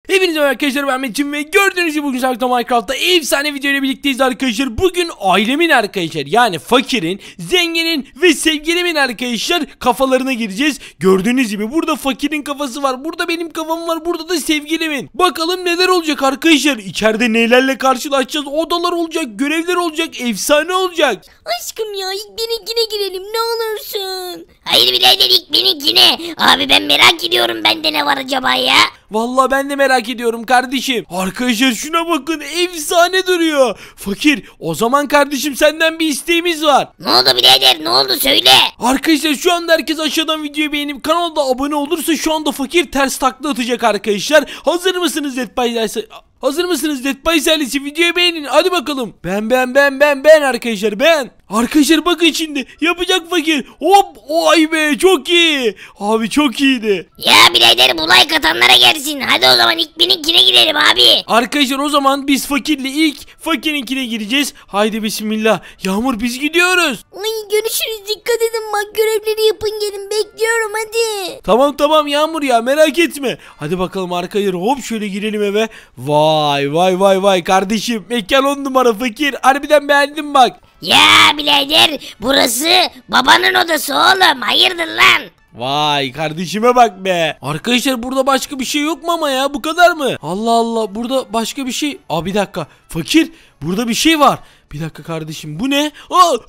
Hepinize merhaba arkadaşlar, ben Metin ve gördüğünüz gibi bugün Sakta Minecraft'ta efsane video ile birlikteyiz arkadaşlar. Bugün ailemin arkadaşlar, yani fakirin, zenginin ve sevgilimin arkadaşlar kafalarına gireceğiz. Gördüğünüz gibi burada fakirin kafası var, burada benim kafam var, burada da sevgilimin. Bakalım neler olacak arkadaşlar, içeride nelerle karşılaşacağız, odalar olacak, görevler olacak, efsane olacak. Aşkım ya, ilk benimkine girelim ne olursun. Hayır birader, ilk benimkine. Abi ben merak ediyorum, bende ne var acaba ya? Vallahi ben de merak ediyorum kardeşim. Arkadaşlar şuna bakın, efsane duruyor. Fakir, o zaman kardeşim senden bir isteğimiz var. Ne oldu birader, ne oldu söyle. Arkadaşlar şu anda herkes aşağıdan videoyu beğenip kanalda abone olursa şu anda fakir ters takla atacak arkadaşlar. Hazır mısınız Hazır mısınız Dead by Silence'i? Videoyu beğenin hadi bakalım. Ben arkadaşlar, ben. Arkadaşlar bakın şimdi yapacak fakir. Hop, ay be, çok iyi. Abi çok iyiydi. Ya birader, bu like atanlara gelsin. Hadi o zaman ilk benimkine girelim abi. Arkadaşlar o zaman biz fakirle ilk fakirinkine gireceğiz. Haydi bismillah. Yağmur, biz gidiyoruz. Ay görüşürüz, dikkat edin bak, görevleri yapın gelin, bekliyorum hadi. Tamam Yağmur ya, merak etme. Hadi bakalım arkadaşlar, hop şöyle girelim eve. Vay kardeşim, mekan 10 numara fakir. Harbiden beğendim bak. Ya birader, burası babanın odası oğlum, hayırdır lan? Vay kardeşime bak be. Arkadaşlar burada başka bir şey yok mu ama ya, bu kadar mı? Allah Allah, burada başka bir şey. Bir dakika fakir, burada bir şey var. Bir dakika kardeşim, bu ne?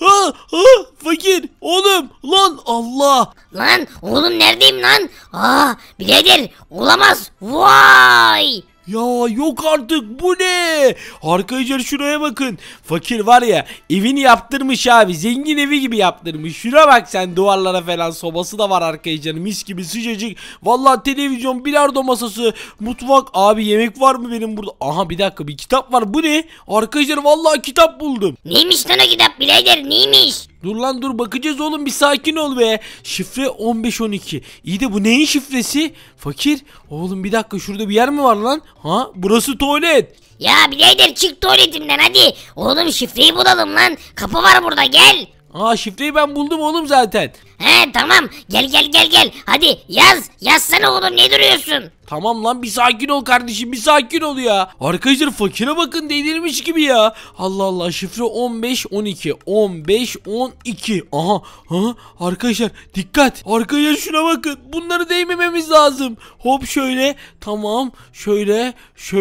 Fakir oğlum, lan Allah. Lan oğlum, neredeyim lan? Birader, olamaz. Vay. Ya yok artık, bu ne? Arkadaşlar şuraya bakın. Fakir var ya, evini yaptırmış abi. Zengin evi gibi yaptırmış. Şuna bak sen, duvarlara falan sobası da var arkadaşlar. Mis gibi sıcacık. Vallahi televizyon, bilardo masası, mutfak. Abi yemek var mı benim burada? Aha bir dakika, bir kitap var. Bu ne? Arkadaşlar vallahi kitap buldum. Neymiş lan o kitap birader, neymiş? Dur lan dur, bakacağız oğlum, bir sakin ol be. Şifre 1512. İyi de bu neyin şifresi? Fakir oğlum bir dakika, şurada bir yer mi var lan? Burası tuvalet. Ya birader, çık tuvaletimden hadi. Oğlum şifreyi bulalım lan. Kapı var burada, gel. Şifreyi ben buldum oğlum zaten. Tamam, gel. Hadi yazsana oğlum, ne duruyorsun? Tamam lan, bir sakin ol kardeşim, bir sakin ol ya. Arkadaşlar fakire bakın, delirmiş gibi ya. Allah Allah, şifre 1512 1512. Arkadaşlar dikkat. Arkadaşlar şuna bakın, bunları değmememiz lazım. Hop şöyle, tamam, şöyle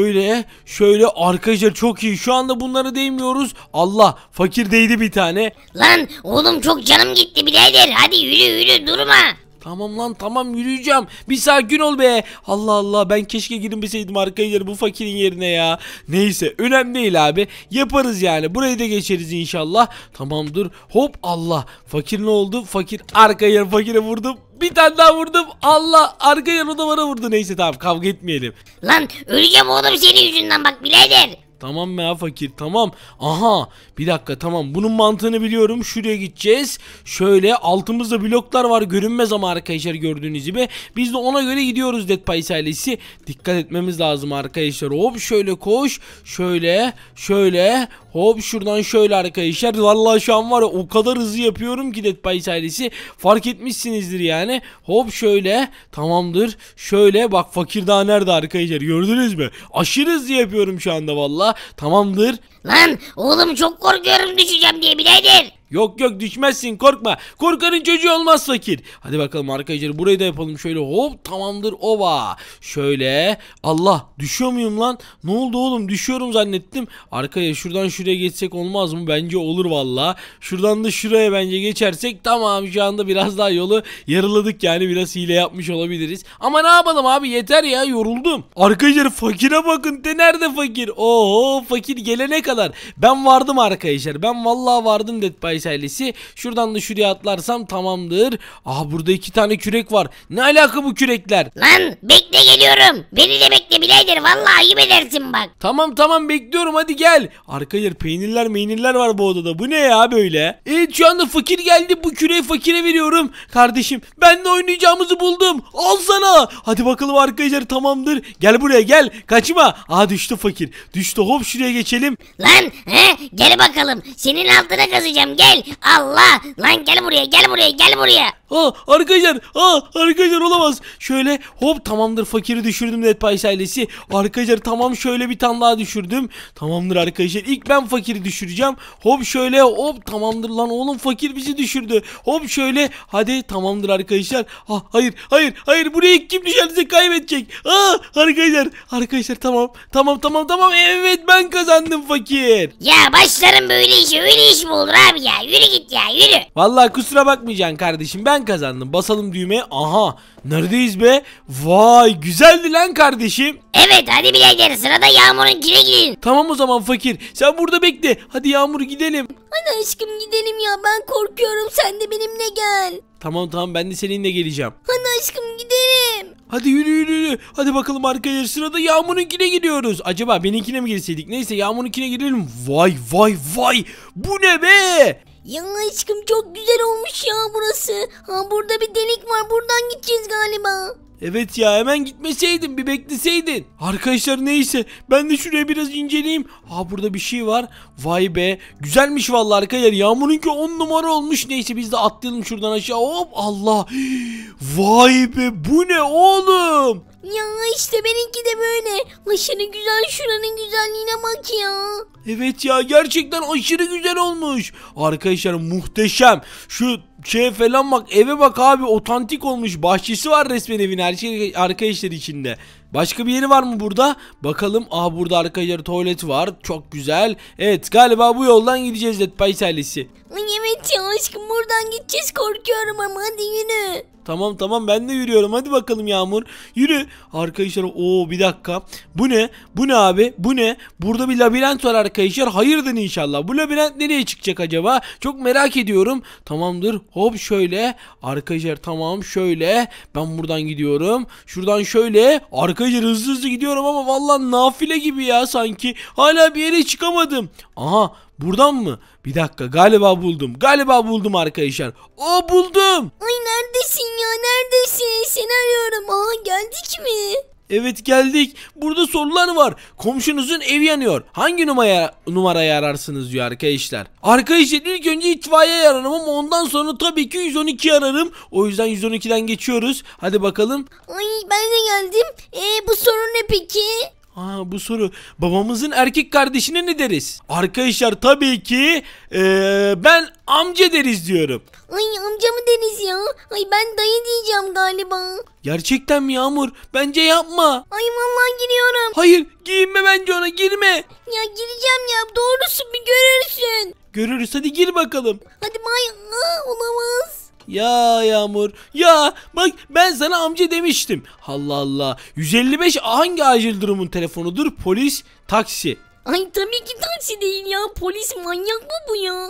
arkadaşlar, çok iyi. Şu anda bunları değmiyoruz. Allah, fakir değdi bir tane. Lan oğlum, çok canım gitti birader, hadi yürü durma. Tamam lan, tamam, yürüyeceğim. Bir sakin ol be. Allah Allah, ben keşke girmeseydim arkadaşlar bu fakirin yerine ya. Neyse, önemli değil abi. Yaparız yani. Burayı da geçeriz inşallah. Tamamdır. Hop, Allah. Fakir ne oldu? Fakir arkaya, fakire vurdum. Bir tane daha vurdum. Allah, arkaya, o da bana vurdu. Neyse tamam, kavga etmeyelim. Lan öleceğim oğlum senin yüzünden bak birader. Tamam ya fakir, tamam. Bir dakika, tamam, bunun mantığını biliyorum. Şuraya gideceğiz. Şöyle altımızda bloklar var, görünmez ama arkadaşlar, gördüğünüz gibi. Biz de ona göre gidiyoruz Dead by ailesi. Dikkat etmemiz lazım arkadaşlar. Hop şöyle koş. Şöyle. Hop şuradan şöyle arkadaşlar. Vallahi şu an var ya, o kadar hızlı yapıyorum ki Dead by ailesi. Fark etmişsinizdir yani. Hop şöyle. Tamamdır. Şöyle bak, fakir daha nerede arkadaşlar, gördünüz mü? Aşırı hızlı yapıyorum şu anda vallahi. Tamamdır. Lan oğlum, çok korkuyorum düşeceğim diye birader. Yok düşmezsin, korkma. Korkanın çocuğu olmaz fakir. Hadi bakalım arkadaşlar, burayı da yapalım şöyle. Hop, tamamdır, ova. Şöyle. Allah, düşüyor muyum lan? Ne oldu oğlum, düşüyorum zannettim. Arkadaşlar şuradan şuraya geçsek olmaz mı? Bence olur valla. Şuradan da şuraya bence geçersek tamam, şu anda biraz daha yolu yarıladık yani, biraz hile yapmış olabiliriz. Ama ne yapalım abi, yeter ya, yoruldum. Arkadaşlar fakire bakın, nerede fakir? Fakir gelene kadar ben vardım arkadaşlar. Ben vallahi vardım Dead by ailesi. Şuradan da şuraya atlarsam tamamdır. Burada 2 tane kürek var. Ne alaka bu kürekler? Lan bekle, geliyorum. Beni de bekle birader, vallahi ayıp edersin bak. Tamam bekliyorum, hadi gel. Arkadaşlar peynirler var bu odada. Bu ne ya böyle? Evet, şu anda fakir geldi. Bu küreği fakire veriyorum. Kardeşim, ben de oynayacağımızı buldum. Al sana. Hadi bakalım arkadaşlar, tamamdır. Gel buraya, gel. Kaçma. Düştü fakir. Düştü, hop şuraya geçelim. Lan gel bakalım. Senin altına kazacağım, gel. gel. Allah lan gel buraya gel buraya gel buraya. Arkadaşlar olamaz. Şöyle hop tamamdır, fakiri düşürdüm Dead Pies ailesi. Arkadaşlar tamam, şöyle bir tane daha düşürdüm. Tamamdır arkadaşlar, ilk ben fakiri düşüreceğim. Hop şöyle hop tamamdır lan oğlum, fakir bizi düşürdü. Hop şöyle hadi tamamdır arkadaşlar. Hayır buraya ilk kim düşerse kaybedecek. Arkadaşlar tamam evet ben kazandım fakir. Ya başlarım böyle işe, öyle iş mi olur abi ya, yürü git ya yürü. Vallahi kusura bakmayacaksın kardeşim, ben kazandım. Basalım düğmeye. Aha, neredeyiz be? Vay, güzeldi lan kardeşim. Evet hadi birader, sırada Yağmur'unkine gidin. Tamam o zaman fakir, sen burada bekle. Hadi Yağmur gidelim. Hadi aşkım gidelim ya, ben korkuyorum, sen de benimle gel. Tamam ben de seninle geleceğim. Hadi aşkım gidelim. Hadi yürü. Hadi bakalım arkadaşlar, sırada Yağmur'unkine gidiyoruz. Acaba benimkine mi girseydik? Neyse Yağmur'unkine girelim. Vay. Bu ne be? Ya aşkım çok güzel olmuş ya burası. Ha burada bir delik var, buradan gideceğiz galiba. Evet ya, hemen gitmeseydin, bir bekleseydin. Arkadaşlar neyse, ben de şuraya biraz inceleyeyim. Burada bir şey var. Vay be, güzelmiş vallahi arkadaşlar. Yağmur'unki 10 numara olmuş. Neyse biz de atlayalım şuradan aşağı. Hop Allah. Vay be, bu ne oğlum? Ya işte benimki de böyle. Aşırı güzel, şuranın güzelliğine bak ya. Evet ya, gerçekten aşırı güzel olmuş. Arkadaşlar muhteşem. Şu falan bak, eve bak abi, otantik olmuş. Bahçesi var resmen evin, her şey arkadaşlar içinde. Başka bir yeri var mı burada? Bakalım. Burada arkadaşlar tuvalet var. Çok güzel. Evet, galiba bu yoldan gideceğiz Dead Pies ailesi. Ay evet ya aşkım, buradan gideceğiz, korkuyorum ama hadi yürü. Tamam ben de yürüyorum. Hadi bakalım Yağmur. Yürü. Arkadaşlar bir dakika. Bu ne abi? Bu ne? Burada bir labirent var arkadaşlar. Hayırdır inşallah. Bu labirent nereye çıkacak acaba? Çok merak ediyorum. Tamamdır. Hop şöyle. Arkadaşlar tamam şöyle. Ben buradan gidiyorum. Şuradan şöyle. Arkadaşlar hızlı gidiyorum ama vallahi nafile gibi ya sanki. Hala bir yere çıkamadım. Aha, buradan mı? Bir dakika, galiba buldum arkadaşlar. Buldum. Ay neredesin ya, neredesin? Seni arıyorum. Geldik mi? Evet geldik. Burada sorular var. Komşunuzun evi yanıyor. Hangi numarayı ararsınız diyor arkadaşlar. Arkadaşlar ilk önce itfaiye ararım ama ondan sonra tabii ki 112 ararım. O yüzden 112'den geçiyoruz. Hadi bakalım. Ay ben de geldim. Bu sorun ne peki? Bu soru. Babamızın erkek kardeşine ne deriz? Arkadaşlar tabii ki ben amca deriz diyorum. Ay amca mı deniz ya? Ay ben dayı diyeceğim galiba. Gerçekten mi Yağmur? Bence yapma. Ay vallahi giriyorum. Hayır, giyinme bence, ona girme. Ya gireceğim ya, doğrusu bir görürsün. Görürüz, hadi gir bakalım. Hadi bay. Olamaz. Ya Yağmur, ya bak ben sana amca demiştim. Allah Allah. 155 hangi acil durumun telefonudur? Polis, taksi. Ay tabii ki taksi değil ya. Polis manyak mı bu ya?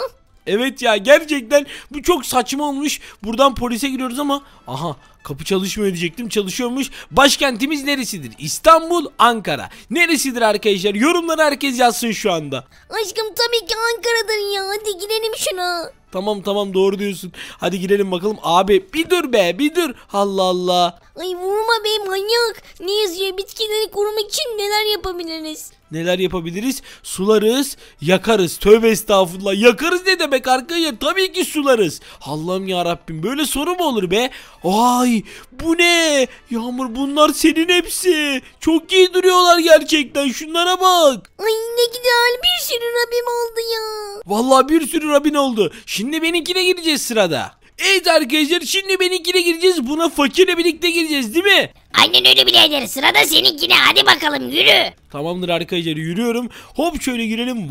Evet ya, gerçekten bu çok saçma olmuş. Buradan polise giriyoruz ama aha, kapı çalışmıyor diyecektim, çalışıyormuş. Başkentimiz neresidir? İstanbul, Ankara. Neresidir arkadaşlar? Yorumlara herkes yazsın şu anda. Aşkım tabii ki Ankara'dır ya. Hadi girelim şuna. Tamam doğru diyorsun. Hadi girelim bakalım. Abi bir dur be, bir dur. Allah Allah. Ay vurma be manyak. Ne yazıyor? Bitkileri korumak için neler yapabiliriz? Neler yapabiliriz? Sularız, yakarız. Tövbe estağfurullah. Yakarız ne demek arkadaşlar? Tabii ki sularız. Allah'ım ya Rabbim, böyle soru mu olur be? Ay bu ne? Yağmur, bunlar senin hepsi. Çok iyi duruyorlar gerçekten. Şunlara bak. Ay ne güzel, bir sürü Rabbim oldu ya. Vallahi bir sürü Rabin oldu. Şimdi benimkine gireceğiz sırada. Evet arkadaşlar, şimdi benimkine gireceğiz. Buna fakirle birlikte gireceğiz değil mi? Aynen öyle birader, sırada seninkine, hadi bakalım yürü. Tamamdır arkadaşlar, yürüyorum. Hop şöyle girelim.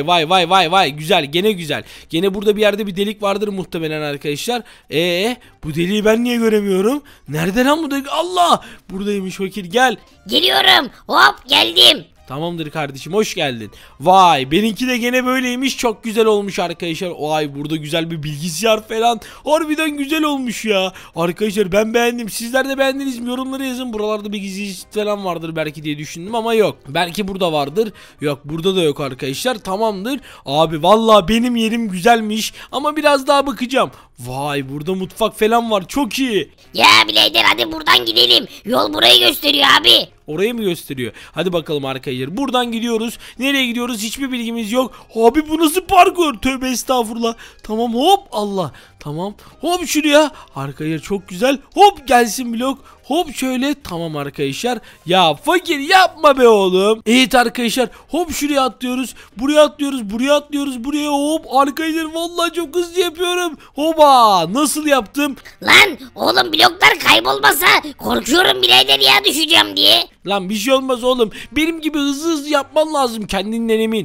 Vay. Güzel, gene güzel. Gene burada bir yerde bir delik vardır muhtemelen arkadaşlar. Bu deliği ben niye göremiyorum? Nerede lan bu delik? Allah! Buradaymış fakir, gel. Geliyorum, hop geldim. Tamamdır kardeşim, hoş geldin. Vay, benimki de gene böyleymiş, çok güzel olmuş arkadaşlar. Vay, burada güzel bir bilgisayar falan. Harbiden güzel olmuş ya. Arkadaşlar ben beğendim, sizler de beğendiniz mi? Yorumlara yazın. Buralarda bir gizli falan vardır belki diye düşündüm ama yok. Belki burada vardır. Yok, burada da yok arkadaşlar. Tamamdır. Abi vallahi benim yerim güzelmiş ama biraz daha bakacağım. Vay, burada mutfak falan var, çok iyi. Ya birader hadi buradan gidelim. Yol burayı gösteriyor abi. Orayı mı gösteriyor? Hadi bakalım arkadaşlar. Buradan gidiyoruz. Nereye gidiyoruz? Hiçbir bilgimiz yok. Abi bu nasıl parkur? Tövbe estağfurullah. Tamam, hop Allah. Tamam. Hop şuraya. Arkadaşlar çok güzel. Hop gelsin blok. Hop şöyle. Tamam arkadaşlar. Ya fakir yapma be oğlum. Evet arkadaşlar. Hop şuraya atlıyoruz. Buraya atlıyoruz. Buraya atlıyoruz. Buraya hop. Arkadaşlar vallahi çok hızlı yapıyorum. Hoba. Nasıl yaptım? Lan oğlum bloklar kaybolmasa korkuyorum birader ya düşeceğim diye. Lan bir şey olmaz oğlum. Benim gibi hızlı hızlı yapman lazım, kendinden emin.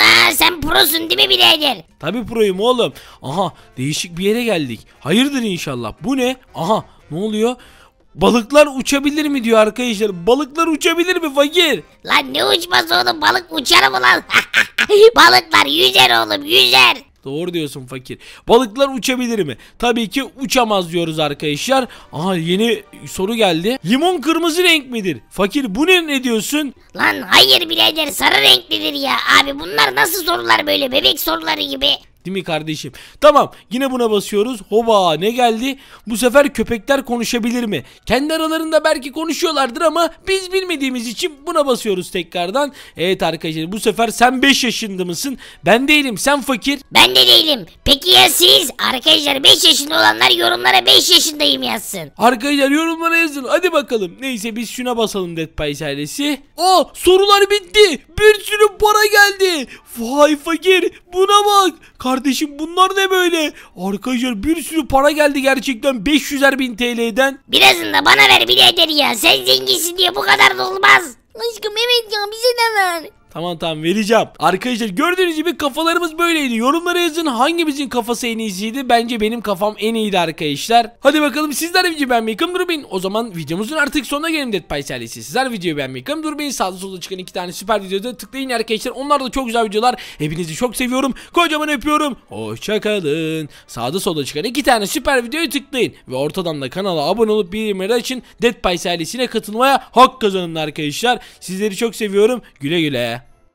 Sen prosun değil mi birader? Tabi proyum oğlum. Aha, değişik bir yere geldik. Hayırdır inşallah. Bu ne? Aha, ne oluyor? Balıklar uçabilir mi diyor arkadaşlar. Balıklar uçabilir mi fakir? Lan ne uçmaz oğlum, balık uçar mı lan? Balıklar yüzer oğlum, yüzer. Doğru diyorsun fakir. Balıklar uçabilir mi? Tabii ki uçamaz diyoruz arkadaşlar. Aha, yeni soru geldi. Limon kırmızı renk midir? Fakir bu ne diyorsun? Lan hayır birader, sarı renklidir ya. Abi bunlar nasıl sorular böyle, bebek soruları gibi. Değil mi kardeşim? Tamam, yine buna basıyoruz. Hoba, ne geldi? Bu sefer köpekler konuşabilir mi? Kendi aralarında belki konuşuyorlardır ama biz bilmediğimiz için buna basıyoruz tekrardan. Evet arkadaşlar, bu sefer sen 5 yaşında mısın? Ben değilim, sen fakir. Ben de değilim. Peki ya siz? Arkadaşlar 5 yaşında olanlar yorumlara 5 yaşındayım yazsın. Arkadaşlar yorumlara yazın, hadi bakalım. Neyse biz şuna basalım Dead Pies ailesi. Sorular bitti. Bir sürü para geldi. Vay fakir, buna bak. Kardeşim bunlar ne böyle? Arkadaşlar bir sürü para geldi gerçekten, 500'er bin TL'den. Birazını da bana ver birader ya. Sen zenginsin diye bu kadar da olmaz. Aşkım evet ya, bize de ver. Tamam vereceğim. Arkadaşlar gördüğünüz gibi kafalarımız böyleydi. Yorumlara yazın, hangimizin kafası en iyisiydi? Bence benim kafam en iyiydi arkadaşlar. Hadi bakalım, sizler de videoyu beğenmeyi durmayın. O zaman videomuzun artık sonuna gelelim Dead Pies ailesi. Sizler videoyu beğenmeyi durmayın. Sağda solda çıkan 2 tane süper videoda tıklayın arkadaşlar. Onlar da çok güzel videolar. Hepinizi çok seviyorum. Kocaman öpüyorum. Hoşçakalın. Sağda solda çıkan 2 tane süper videoyu tıklayın. Ve ortadan da kanala abone olup bildirimleri açın. Dead Pies ailesine katılmaya hak kazanın arkadaşlar. Sizleri çok seviyorum. Güle güle.